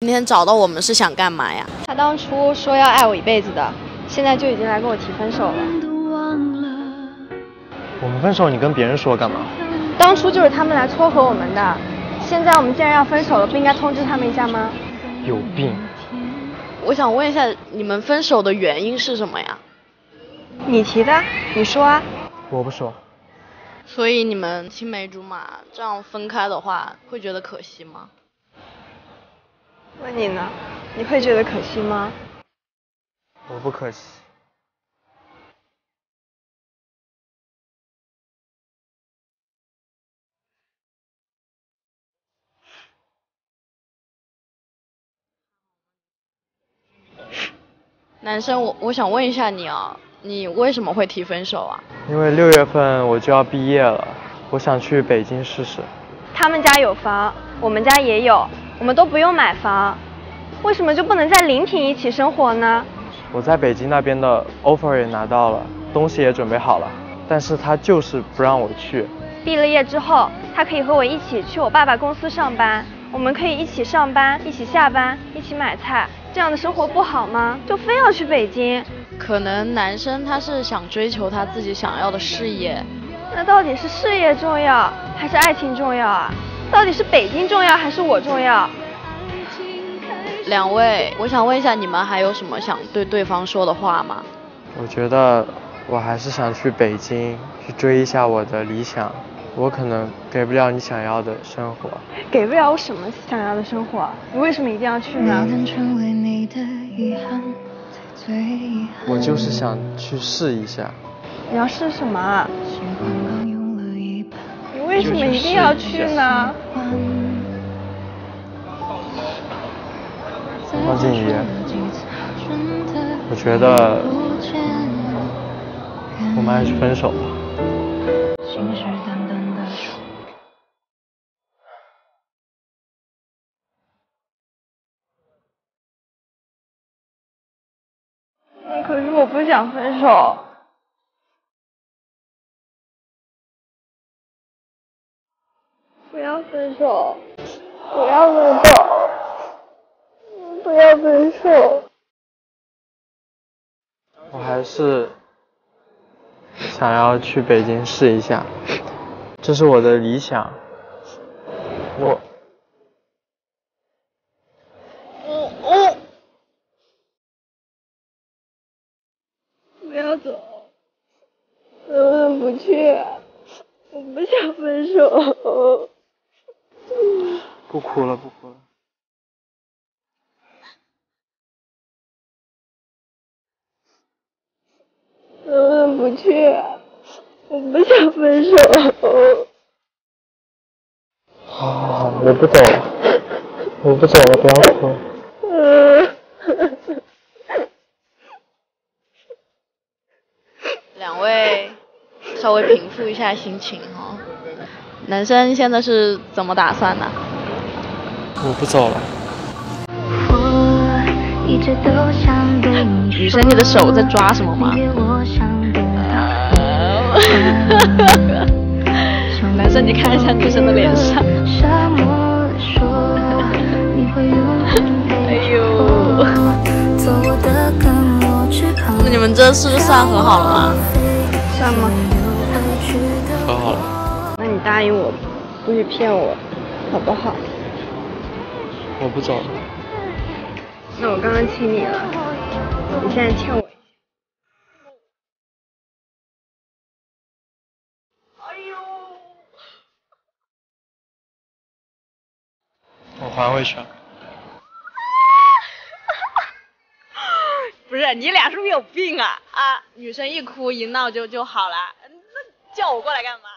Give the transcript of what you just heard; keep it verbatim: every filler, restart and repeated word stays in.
今天找到我们是想干嘛呀？ 他当初说要爱我一辈子的，现在就已经来跟我提分手了。 我们分手，你跟别人说干嘛？ 当初就是他们来撮合我们的，现在我们既然要分手了，不应该通知他们一下吗？ 有病！ 我想问一下，你们分手的原因是什么呀？ 你提的，你说啊。 我不说。 所以你们青梅竹马，这样分开的话，会觉得可惜吗？ 问你呢，你会觉得可惜吗？ 我不可惜。 男生，我我想问一下你啊，你为什么会提分手啊？ 因为六月份我就要毕业了，我想去北京试试。 他们家有房，我们家也有，我们都不用买房，为什么就不能在临平一起生活呢？ 我在北京那边的 offer 也拿到了，东西也准备好了，但是他就是不让我去。 毕了业之后，他可以和我一起去我爸爸公司上班，我们可以一起上班，一起下班，一起买菜，这样的生活不好吗？就非要去北京？ 可能男生他是想追求他自己想要的事业。 那到底是事业重要还是爱情重要啊？到底是北京重要还是我重要？ 两位，我想问一下，你们还有什么想对对方说的话吗？ 我觉得我还是想去北京去追一下我的理想，我可能给不了你想要的生活。 给不了我什么想要的生活？你为什么一定要去呢？ 我就是想去试一下。 你要试什么啊？你为什么一定要去呢？ 方静怡，我觉得我们还是分手吧。 嗯，可是我不想分手。不要分手，不要分手，不要分手。 我还是想要去北京试一下，这是我的理想。我， 嗯嗯，不要走，能不能不去啊？我不想分手。 不哭了，不哭了。 能不能不去啊？我不想分手。 好好好，我不走了，我不走了，不要哭。 嗯。 两位稍微平复一下心情哈、哦。男生现在是怎么打算呢？ 我不走了。 女生，你的手在抓什么吗？男生，你看一下女生的脸上。哎呦！那你们这是不是算和好了吗？ 算吗？ 和好了。 那你答应我，不许骗我，好不好？ 我不走了。 那我刚刚亲你了，你现在欠我一下。哎呦！ 我还回去。 不是，你俩是不是有病啊？啊，女生一哭一闹就就好了，那叫我过来干嘛？